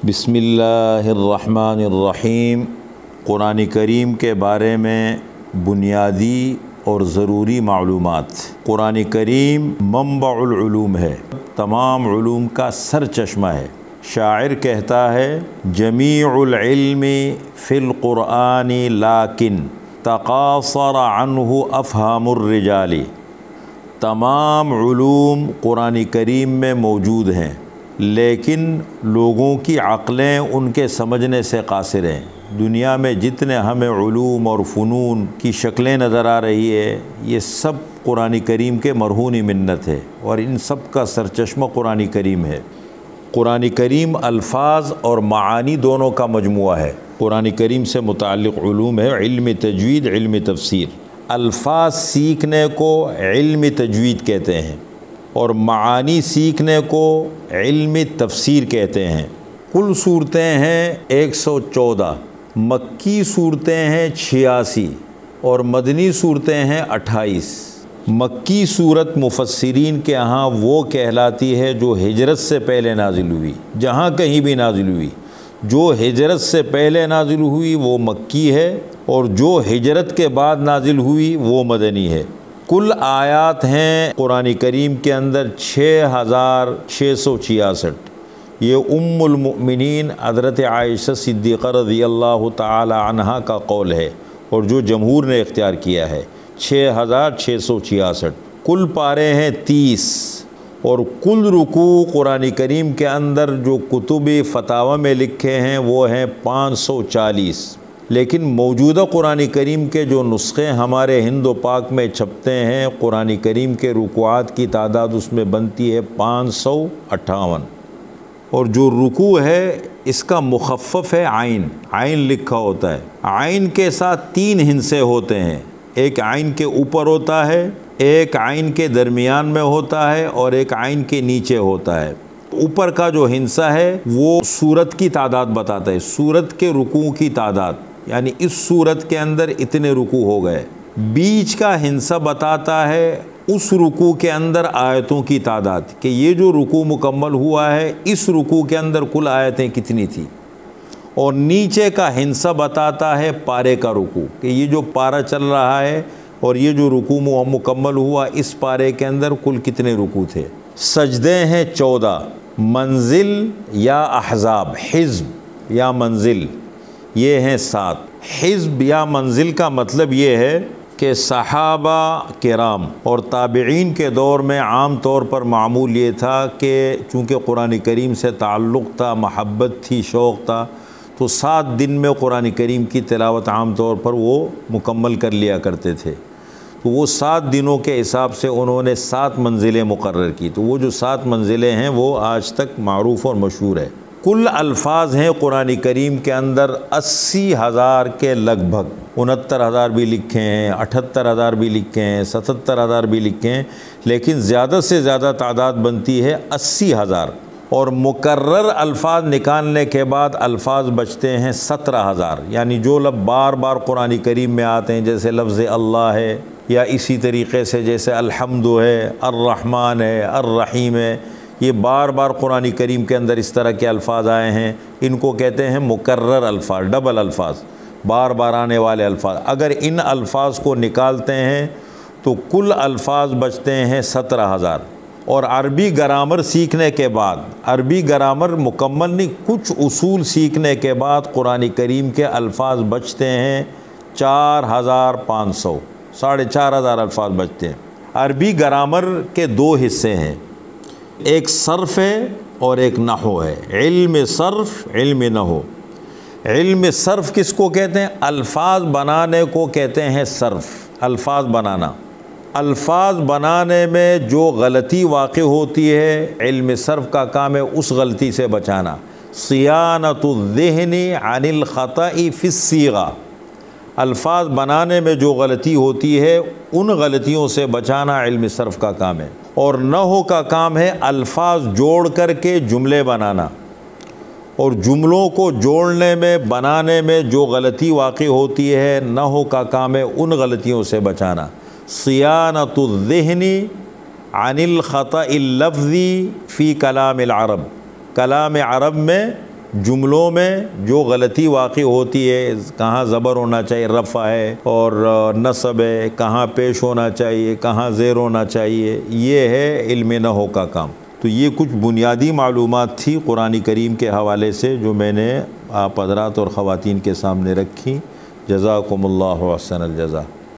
بسم اللہ الرحمن الرحیم۔ قرآن کریم کے بارے میں بنیادی اور ضروری معلومات۔ قرآن کریم منبع العلوم ہے، تمام علوم کا سر چشمہ ہے۔ شاعر کہتا ہے جمیع العلم فی القرآن لیکن تقاصر عنہ افہام الرجال۔ تمام علوم قرآن کریم میں موجود ہیں، لیکن لوگوں کی عقلیں ان کے سمجھنے سے قاصر ہیں۔ دنیا میں جتنے ہمیں علوم اور فنون کی شکلیں نظر آ رہی ہے، یہ سب قرآن کریم کے مرہون منت ہے، اور ان سب کا سرچشمہ قرآن کریم ہے۔ قرآن کریم الفاظ اور معانی دونوں کا مجموعہ ہے۔ قرآن کریم سے متعلق علوم ہے علم تجوید، علم تفسیر۔ الفاظ سیکھنے کو علم تجوید کہتے ہیں، اور معانی سیکھنے کو علم تفسیر کہتے ہیں۔ کل صورتیں ہیں 114، مکی صورتیں ہیں 86 اور مدنی صورتیں ہیں 28۔ مکی صورت مفسرین کے ہاں وہ کہلاتی ہے جو ہجرت سے پہلے نازل ہوئی، جہاں کہیں بھی نازل ہوئی۔ جو ہجرت سے پہلے نازل ہوئی وہ مکی ہے، اور جو ہجرت کے بعد نازل ہوئی وہ مدنی ہے۔ کل آیات ہیں قرآن کریم کے اندر 6666۔ یہ ام المؤمنین حضرت عائشہ صدیقہ رضی اللہ تعالی عنہا کا قول ہے، اور جو جمہور نے اختیار کیا ہے 6666۔ کل پارے ہیں 30، اور کل رکوع قرآن کریم کے اندر جو کتب فتاوی میں لکھے ہیں وہ ہیں 540۔ لیکن موجودہ قرآن کریم کے جو نسخے ہمارے ہند و پاک میں چھپتے ہیں، قرآن کریم کے رکوعات کی تعداد اس میں بنتی ہے 558، اور جو رکوع ہے اس کا مخفف ہے عین، عین لکھا ہوتا ہے۔ عین کے ساتھ 3 ہندسے ہوتے ہیں، ایک عین کے اوپر ہوتا ہے، ایک عین کے درمیان میں ہوتا ہے، اور ایک عین کے نیچے ہوتا ہے۔ اوپر کا جو ہندسہ ہے وہ سورت کی تعداد بتاتا ہے، سورت کے رکوع کی تعداد، یعنی اس سورت کے اندر اتنے رکوع ہو گئے۔ بیچ کا ہندسہ بتاتا ہے اس رکوع کے اندر آیتوں کی تعداد، کہ یہ جو رکوع مکمل ہوا ہے اس رکوع کے اندر کل آیتیں کتنی تھی۔ اور نیچے کا ہندسہ بتاتا ہے پارے کا رکوع، کہ یہ جو پارہ چل رہا ہے اور یہ جو رکوع مکمل ہوا اس پارے کے اندر کل کتنے رکوع تھے۔ سجدے ہیں 14، منزل یا احزاب، حزب یا منزل یہ ہیں 7۔ حزب یا منزل کا مطلب یہ ہے کہ صحابہ کرام اور تابعین کے دور میں عام طور پر معمول یہ تھا کہ چونکہ قرآن کریم سے تعلق تھا، محبت تھی، شوق تھا، تو 7 دن میں قرآن کریم کی تلاوت عام طور پر وہ مکمل کر لیا کرتے تھے۔ تو وہ 7 دنوں کے حساب سے انہوں نے 7 منزلیں مقرر کی، تو وہ جو 7 منزلیں ہیں وہ آج تک معروف اور مشہور ہے۔ کل الفاظ ہیں قرآن کریم کے اندر 80,000 کے لگ بھگ، 69,000 بھی لکھے ہیں، 78,000 بھی لکھے ہیں، 77,000 بھی لکھے ہیں، لیکن زیادہ سے زیادہ تعداد بنتی ہے 80,000۔ اور مکرر الفاظ نکالنے کے بعد الفاظ بچتے ہیں 17,000، یعنی جو لفظ بار بار قرآن کریم میں آتے ہیں، جیسے لفظ اللہ ہے، یا اسی طریقے سے جیسے الحمد ہے، الرحمن ہے، الرحیم ہے، یہ بار بار قرآن کریم کے اندر اس طرح کے الفاظ آئے ہیں، ان کو کہتے ہیں مکرر الفاظ، ڈبل الفاظ، بار بار آنے والے الفاظ۔ اگر ان الفاظ کو نکالتے ہیں تو کل الفاظ بچتے ہیں 17,000۔ اور عربی گرامر سیکھنے کے بعد، عربی گرامر مکمل نہیں، کچھ اصول سیکھنے کے بعد قرآن کریم کے الفاظ بچتے ہیں 4,500، 4,500 الفاظ بچتے ہیں۔ عربی گرامر کے 2 حصے ہیں، ایک صرف ہے اور ایک نحو ہے۔ علم صرف، علم نحو۔ علم صرف کس کو کہتے ہیں؟ الفاظ بنانے کو کہتے ہیں صرف، الفاظ بنانا۔ الفاظ بنانے میں جو غلطی واقع ہوتی ہے، علم صرف کا کام ہے اس غلطی سے بچانا۔ صیانۃ الذہن عن الخطأ فی الصیغہ، الفاظ بنانے میں جو غلطی ہوتی ہے ان غلطیوں سے بچانا علم صرف کا کام ہے۔ اور نحو کا کام ہے الفاظ جوڑ کر کے جملے بنانا، اور جملوں کو جوڑنے میں، بنانے میں جو غلطی واقع ہوتی ہے نحو کا کام ہے ان غلطیوں سے بچانا۔ صیانۃ الذہن عن الخطأ اللفظی فی کلام العرب، کلام عرب میں جملوں میں جو غلطی واقع ہوتی ہے، کہاں زبر ہونا چاہیے، رفع ہے اور نصب ہے، کہاں پیش ہونا چاہیے، کہاں زیر ہونا چاہیے، یہ ہے علم نحو کا کام۔ تو یہ کچھ بنیادی معلومات تھی قرآن کریم کے حوالے سے جو میں نے آپ حضرات اور خواتین کے سامنے رکھی۔ جزاکم اللہ احسن الجزا۔